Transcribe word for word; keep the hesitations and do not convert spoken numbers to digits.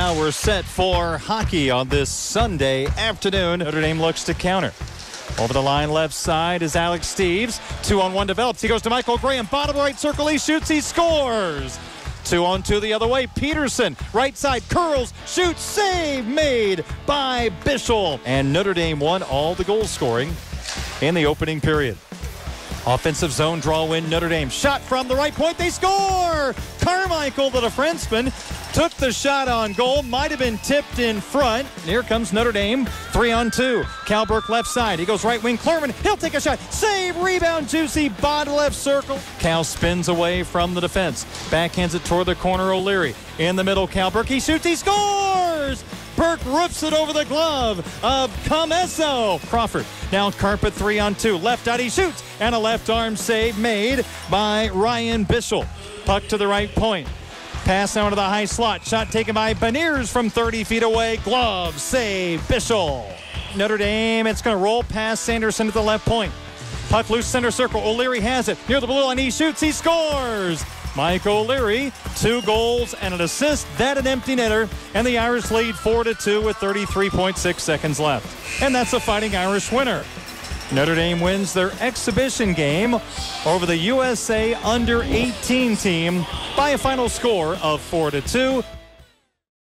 Now we're set for hockey on this Sunday afternoon. Notre Dame looks to counter. Over the line left side is Alex Steves. Two on one develops. He goes to Michael Graham. Bottom right circle. He shoots. He scores. Two on two the other way. Peterson. Right side. Curls. Shoots. Save made by Bischel. And Notre Dame won all the goal scoring in the opening period. Offensive zone draw win. Notre Dame. Shot from the right point. They score. Carmichael, the defenseman, took the shot on goal. Might have been tipped in front. Here comes Notre Dame. Three on two. Cal Burke left side. He goes right wing. Clerman. He'll take a shot. Save. Rebound. Juicy. Bottom left circle. Cal spins away from the defense. Backhands it toward the corner. O'Leary. In the middle. Cal Burke. He shoots. He scores. Burke rips it over the glove of Comesso. Crawford. Now Carpet three on two. Left out. He shoots. And a left arm save made by Ryan Bischel. Puck to the right point. Pass now to the high slot. Shot taken by Beniers from thirty feet away. Glove save. Bischel. Notre Dame. It's going to roll past Sanderson to the left point. Puck loose center circle. O'Leary has it. Near the blue line. He shoots. He scores. Mike O'Leary, two goals and an assist. That an empty netter. And the Irish lead four to two with thirty-three point six seconds left. And that's a Fighting Irish winner. Notre Dame wins their exhibition game over the U S A under eighteen team by a final score of four to two.